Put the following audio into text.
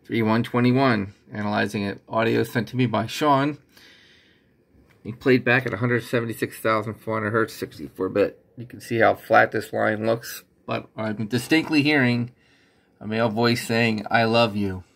3121. Analyzing it. Audio sent to me by Sean. He played back at 176,400 hertz, 64-bit. You can see how flat this line looks, but I'm distinctly hearing a male voice saying, "I love you."